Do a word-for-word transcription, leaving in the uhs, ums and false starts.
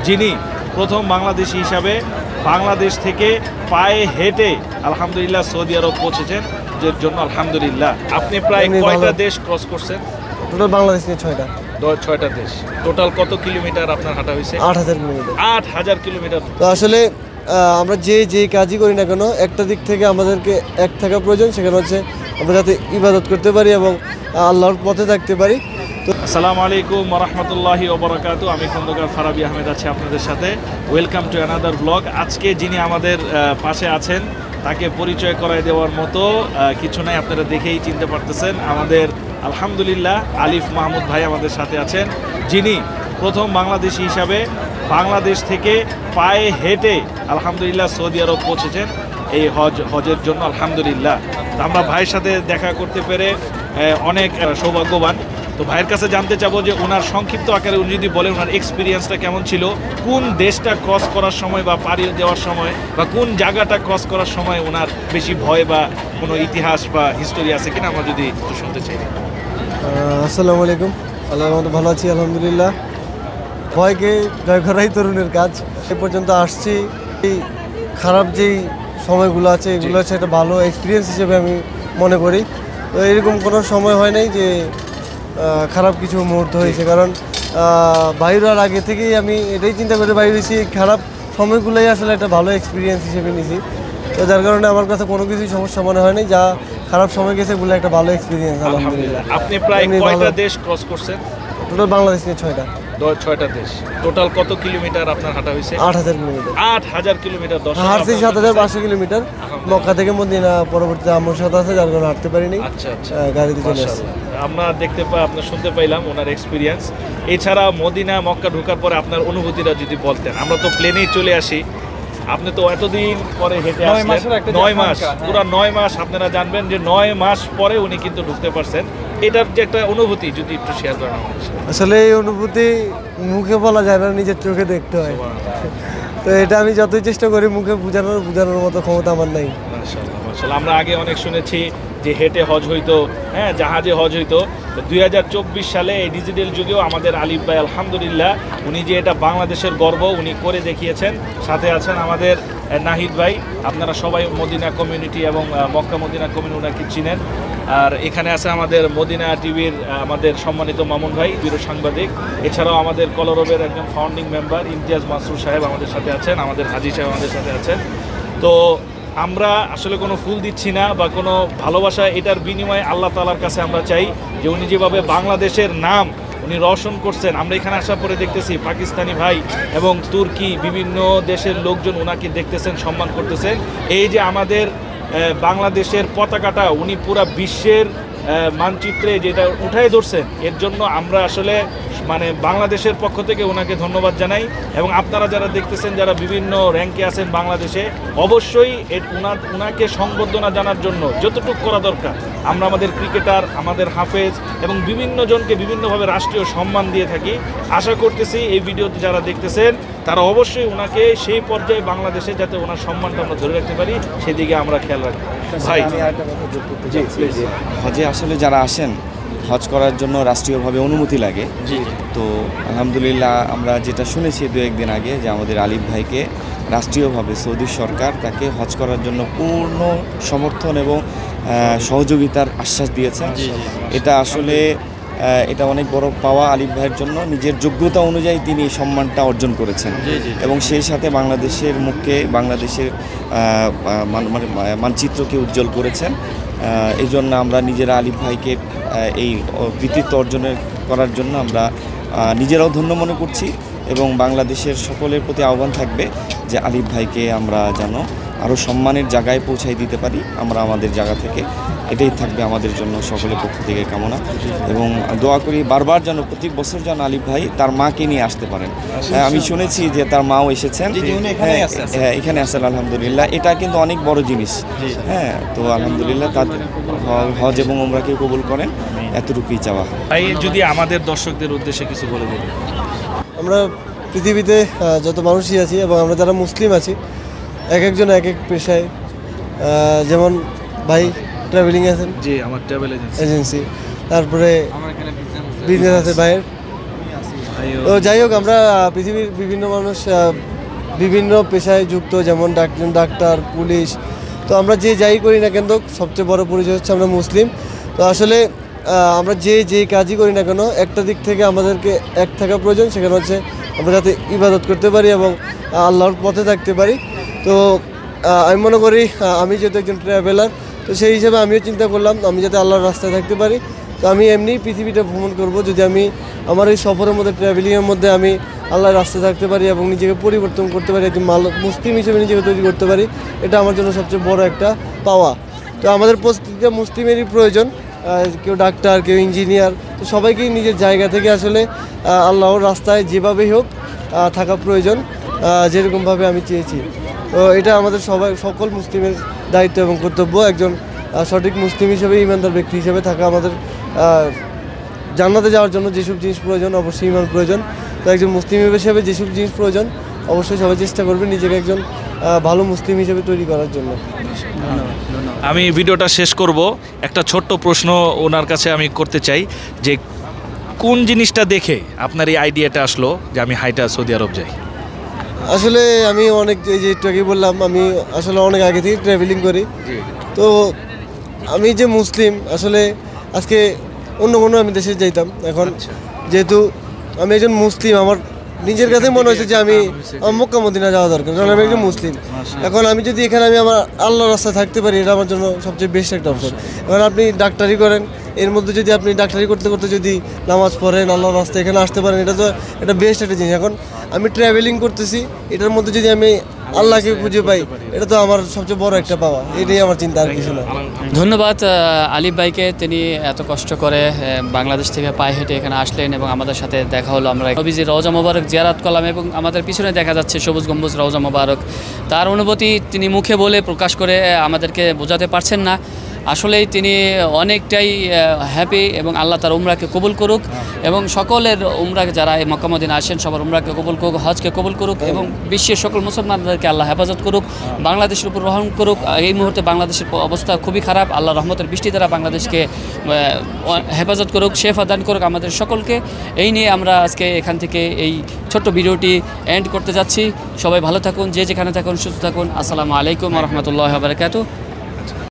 যিনি প্রথম বাংলাদেশি হিসাবে বাংলাদেশ থেকে পায়ে হেঁটে আলহামদুলিল্লাহ সৌদি আরব পৌঁছেছেন, যার জন্য আলহামদুলিল্লাহ। আপনি প্রায় কয়টা দেশ ক্রস করছেন? টোটাল বাংলাদেশ নিয়ে ছয়টা ছয়টা দেশ। টোটাল কত কিলোমিটার আপনার হাঁটা হয়েছে? আট হাজার কিলোমিটার। আট হাজার কিলোমিটার। তো আসলে আমরা যে যে কাজই করি না কেন, একটা দিক থেকে আমাদেরকে এক থাকা প্রয়োজন, সেখানে হচ্ছে আমরা যাতে ইবাদত করতে পারি এবং আল্লাহর পথে থাকতে পারি। তো আসসালামু আলাইকুম ওয়া রাহমাতুল্লাহি ওয়া বারাকাতুহু। আমি খন্দকার ফারাবী আহমেদ আছি আপনাদের সাথে। Welcome to another blog. আজকে যিনি আমাদের পাশে আছেন তাকে পরিচয় করাই দেওয়ার মতো কিছু নাই, আপনারা দেখেই চিনতে পারতেছেন। আমাদের আলহামদুলিল্লাহ আলিফ মাহমুদ ভাই আমাদের সাথে আছেন, যিনি প্রথম বাংলাদেশি হিসাবে বাংলাদেশ থেকে পায়ে হেঁটে আলহামদুলিল্লাহ সৌদি আরব পৌঁছেছেন এই হজ হজের জন্য আলহামদুলিল্লাহ। তো আমরা ভাইয়ের সাথে দেখা করতে পেরে অনেক সৌভাগ্যবান। তো ভাইয়ের কাছে জানতে চাবো যে ওনার সংক্ষিপ্ত আকারে উনি যদি বলেন ওনার এক্সপিরিয়েন্সটা কেমন ছিল, কোন দেশটা ক্রস করার সময় বা পাড়ি দেওয়ার সময় বা কোন জায়গাটা ক্রস করার সময় ওনার বেশি ভয় বা কোনো ইতিহাস বা হিস্টোরি আছে কিনা আমরা যদি একটু শুনতে চাই। আসসালামু আলাইকুম। আল্লাহর রহমতে ভালো আছি আলহামদুলিল্লাহ। ভয়কে জয় করাই তরুণের কাজ। এ পর্যন্ত আসছি, এই খারাপ যেই সময়গুলো আছে এগুলো হচ্ছে একটা ভালো এক্সপিরিয়েন্স হিসেবে আমি মনে করি। তো এরকম কোনো সময় হয় নাই যে খারাপ কিছু মুহূর্ত হয়েছে, কারণ বাইরের আগে থেকেই আমি এটাই চিন্তা করে বাইরে হয়েছি, খারাপ সময়গুলোই আসলে একটা ভালো এক্সপিরিয়েন্স হিসেবে নিয়েছি। তো যার কারণে আমার কাছে কোনো কিছুই সমস্যা মনে হয়নি, যা খারাপ সময় গেছে বলে একটা ভালো এক্সপিরিয়েন্স আলহামদুলিল্লাহ। আপনি প্রায় কয়টা দেশ ক্রস করছেন? টোটাল বাংলাদেশ নিয়ে ছয়টা ছয়টা দেশ। টোটাল কত কিলোমিটার আপনার হাঁটা হয়েছে? আট হাজার কিলোমিটার। আট হাজার কিলোমিটার। হাঁটছি সাত হাজার পাঁচশো কিলোমিটার মক্কা থেকে মদিনা। পরবর্তীতে আমার সাথে আছে, যার কারণে হাঁটতে পারিনি। আচ্ছা আচ্ছা, গাড়িতে চলে আসছি। আমরা দেখতে পাই, আপনার শুনতে পাইলাম ওনার এক্সপিরিয়েন্স। এছাড়া মদিনা মক্কা ঢোকার পরে আপনার অনুভূতিটা যদি বলতেন। আমরা তো প্লেনেই চলে আসি, আপনি তো এতদিন পরে হেঁটে আসলেন, নয় মাস পুরো নয় মাস আপনারা জানবেন যে নয় মাস পরে উনি কিন্তু ঢুকতে পারছেন। এটার যে একটা অনুভূতি যদি একটু শেয়ার করেন। আসলে এই অনুভূতি মুখে বলা যায় না, নিজের চোখে দেখতে হয়। তো এটা আমি যতই চেষ্টা করি মুখে বোঝানোর বোঝানোর মতো ক্ষমতা আমার নাই। মাশাআল্লাহ মাশাআল্লাহ। আমরা আগে অনেক শুনেছি যে হেঁটে হজ হইতো, হ্যাঁ জাহাজে হজ হইতো। দুই হাজার চব্বিশ সালে এই ডিজিটাল যুগেও আমাদের আলিফ ভাই আলহামদুলিল্লাহ উনি যে এটা বাংলাদেশের গর্ব উনি করে দেখিয়েছেন। সাথে আছেন আমাদের নাহিদ ভাই। আপনারা সবাই মদিনা কমিউনিটি এবং মক্কা মদিনা কমিউনিটি ওনাকে চিনেন। আর এখানে আছে আমাদের মদিনা টিভির আমাদের সম্মানিত মামুন ভাই, ব্যুরো সাংবাদিক। এছাড়াও আমাদের কলরবের একজন ফাউন্ডিং মেম্বার ইমতিয়াজ মাসরুর সাহেব আমাদের সাথে আছেন, আমাদের হাজি সাহেব আমাদের সাথে আছেন। তো আমরা আসলে কোনো ফুল দিচ্ছি না বা কোনো ভালোবাসা, এটার বিনিময়ে আল্লাহ তাআলার কাছে আমরা চাই যে উনি যেভাবে বাংলাদেশের নাম উনি রোশন করছেন। আমরা এখানে আসার পরে দেখতেছি পাকিস্তানি ভাই এবং তুর্কি বিভিন্ন দেশের লোকজন ওনাকে দেখতেছেন, সম্মান করতেছেন। এই যে আমাদের বাংলাদেশের পতাকাটা উনি পুরা বিশ্বের মানচিত্রে যেটা উঠাই ধরছেন, এর জন্য আমরা আসলে মানে বাংলাদেশের পক্ষ থেকে ওনাকে ধন্যবাদ জানাই। এবং আপনারা যারা দেখতেছেন, যারা বিভিন্ন র্যাঙ্কে আছেন বাংলাদেশে, অবশ্যই ওনার ওনাকে সংবর্ধনা জানার জন্য যতটুকু করা দরকার আমরা আমাদের ক্রিকেটার, আমাদের হাফেজ এবং বিভিন্ন জনকে বিভিন্নভাবে রাষ্ট্রীয় সম্মান দিয়ে থাকি। আশা করতেছি এই ভিডিওতে যারা দেখতেছেন তারা অবশ্যই ওনাকে সেই পর্যায়ে বাংলাদেশে যাতে ওনার সম্মানটা আমরা ধরে রাখতে পারি সেদিকে আমরা খেয়াল রাখবো। ভাই হজে আসলে যারা আসেন হজ করার জন্য রাষ্ট্রীয়ভাবে অনুমতি লাগে। জি। তো আলহামদুলিল্লাহ আমরা যেটা শুনেছি দু একদিন আগে যে আমাদের আলিফ ভাইকে রাষ্ট্রীয়ভাবে সৌদি সরকার তাকে হজ করার জন্য পূর্ণ সমর্থন এবং সহযোগিতার আশ্বাস দিয়েছেন। এটা আসলে এটা অনেক বড় পাওয়া আলিফ ভাইয়ের জন্য। নিজের যোগ্যতা অনুযায়ী তিনি সম্মানটা অর্জন করেছেন এবং সেই সাথে বাংলাদেশের মুখে বাংলাদেশের মানচিত্রকে উজ্জ্বল করেছেন। এই জন্য আমরা নিজেরা আলিফ ভাইকে এই কৃতিত্ব অর্জনের করার জন্য আমরা নিজেরাও ধন্য মনে করছি এবং বাংলাদেশের সকলের প্রতি আহ্বান থাকবে যে আলিফ ভাইকে আমরা যেন আরও সম্মানের জায়গায় পৌঁছাই দিতে পারি আমরা আমাদের জায়গা থেকে। এটাই থাকবে আমাদের জন্য সকলের পক্ষ থেকে কামনা এবং দোয়া করি বারবার যেন প্রত্যেক বছর যেন আলিফ ভাই তার মাকে নিয়ে আসতে পারেন। আমি শুনেছি যে তার মাও এসেছেন, হ্যাঁ এখানে আছেন আলহামদুলিল্লাহ। এটা কিন্তু অনেক বড় জিনিস। হ্যাঁ, তো আলহামদুলিল্লাহ তার হজ এবং উমরাকে কবুল করেন, এতটুকুই চাওয়া। ভাই যদি আমাদের দর্শকদের উদ্দেশ্যে কিছু বলে দেবেন। আমরা পৃথিবীতে যত মানুষই আছি এবং আমরা যারা মুসলিম আছি এক একজন এক এক পেশায়, যেমন ভাই ট্রাভেলিং আছেন। জি, আমার ট্রাভেল এজেন্সি এজেন্সি তারপরে বিজনেস আছে ভাইয়ের। তো যাই হোক, আমরা আহ, পৃথিবীর বিভিন্ন মানুষ আহ, বিভিন্ন পেশায় যুক্ত, যেমন ডাক্তার ডাক্তার পুলিশ। তো আমরা যে যাই করি না কেন, সবচেয়ে বড় পরিচয় হচ্ছে আমরা মুসলিম। তো আসলে আহ, আমরা যে যে কাজই করি না কেন, একটা দিক থেকে আমাদেরকে এক থাকা প্রয়োজন, সেখানে হচ্ছে আমরা যাতে ইবাদত করতে পারি এবং আহ, আল্লাহর পথে থাকতে পারি। তো আহ, আমি মনে করি আহ, আমি যেহেতু একজন ট্রাভেলার, তো সেই হিসাবে আমিও চিন্তা করলাম আমি যাতে আল্লাহর রাস্তায় থাকতে পারি। তো আমি এমনি পৃথিবীটা ভ্রমণ করব, যদি আমি আমার এই সফরের মধ্যে, ট্রাভেলিংয়ের মধ্যে আমি আল্লাহর রাস্তায় থাকতে পারি এবং নিজেকে পরিবর্তন করতে পারি, একজন মাল মুসলিম হিসেবে নিজেকে তৈরি করতে পারি, এটা আমার জন্য সবচেয়ে বড় একটা পাওয়া। তো আমাদের প্রত্যেকটা মুসলিমেরই প্রয়োজন, আহ, কেউ ডাক্তার, কেউ ইঞ্জিনিয়ার, তো সবাইকেই নিজের জায়গা থেকে আসলে আহ, আল্লাহর রাস্তায় যেভাবেই হোক আহ, থাকা প্রয়োজন, আহ, যেরকমভাবে আমি চেয়েছি। তো এটা আমাদের সবাই, সকল মুসলিমের দায়িত্ব এবং কর্তব্য। একজন আহ, সঠিক মুসলিম হিসেবে, ইমানদার ব্যক্তি হিসেবে থাকা আমাদের আহ, জান্নাতে যাওয়ার জন্য যেসব জিনিস প্রয়োজন, অবশ্যই ইমান প্রয়োজন। তো একজন মুসলিম হিসেবে যেসব জিনিস প্রয়োজন, অবশ্যই সবাই চেষ্টা করবে নিজেকে একজন আহ, ভালো মুসলিম হিসেবে তৈরি করার জন্য। আমি ভিডিওটা শেষ করব, একটা ছোট্ট প্রশ্ন ওনার কাছে আমি করতে চাই যে কোন জিনিসটা দেখে আপনার এই আইডিয়াটা আসলো যে আমি হাইটা সৌদি আরব যাই? আসলে আমি অনেক, এই যে একটু আগে বললাম, আমি আসলে অনেক আগে থেকে ট্রাভেলিং করি। তো আমি যে মুসলিম, আসলে আজকে অন্য কোনো আমি দেশে যাইতাম, এখন যেহেতু আমি একজন মুসলিম, আমার নিজের কাছে মনে হয়েছে যে আমি আমার মক্কা মদিনা যাওয়া দরকার, কারণ আমি একজন মুসলিম। এখন আমি যদি এখানে আমি আমার আল্লাহর রাস্তায় থাকতে পারি, এটা আমার জন্য সবচেয়ে বেস্ট একটা অপশন। এখন আপনি ডাক্তারি করেন, এর মধ্যে যদি আপনি ডাক্তারি করতে করতে যদি নামাজ পড়েন, আল্লাহর রাস্তায় এখানে আসতে পারেন, এটা তো এটা বেস্ট একটা জিনিস। এখন আমি ট্রাভেলিং করতেছি, এটার মধ্যে যদি আমি আল্লাহকে খুঁজে পাই, এটা তো আমার সবচেয়ে বড় একটা পাওয়া। এটাই আমার চিন্তা, আর কিছু না। ধন্যবাদ আহ, আলিফ ভাইকে, তিনি এত কষ্ট করে আহ, বাংলাদেশ থেকে পায়ে হেঁটে এখানে আসলেন এবং আমাদের সাথে দেখা হলো। আমরা নবীজির রওজা মোবারক জিয়ারত করলাম এবং আমাদের পিছনে দেখা যাচ্ছে সবুজ গম্বুজ রওজা মোবারক। তার অনুভূতি তিনি মুখে বলে প্রকাশ করে আহ, আমাদেরকে বোঝাতে পারছেন না। আসলেই তিনি অনেকটাই হ্যাপি এবং আল্লাহ তার উমরাকে কবুল করুক এবং সকলের উমরাকে, যারা এই মক্কা মদিনা আসেন সবার উমরাকে কবুল করুক, হজকে কবুল করুক এবং বিশ্বের সকল মুসলমানদেরকে আল্লাহ হেফাজত করুক, বাংলাদেশের উপর রহম করুক। এই মুহূর্তে বাংলাদেশের অবস্থা খুবই খারাপ, আল্লাহ রহমতের বৃষ্টি দ্বারা বাংলাদেশকে হেফাজত করুক, শেফা দান করুক আমাদের সকলকে। এই নিয়ে আমরা আজকে এখান থেকে এই ছোট্ট ভিডিওটি এন্ড করতে যাচ্ছি। সবাই ভালো থাকুন, যে যেখানে থাকুন সুস্থ থাকুন। আসসালামু আলাইকুম ওয়া রাহমাতুল্লাহি ওয়া বারাকাতুহু।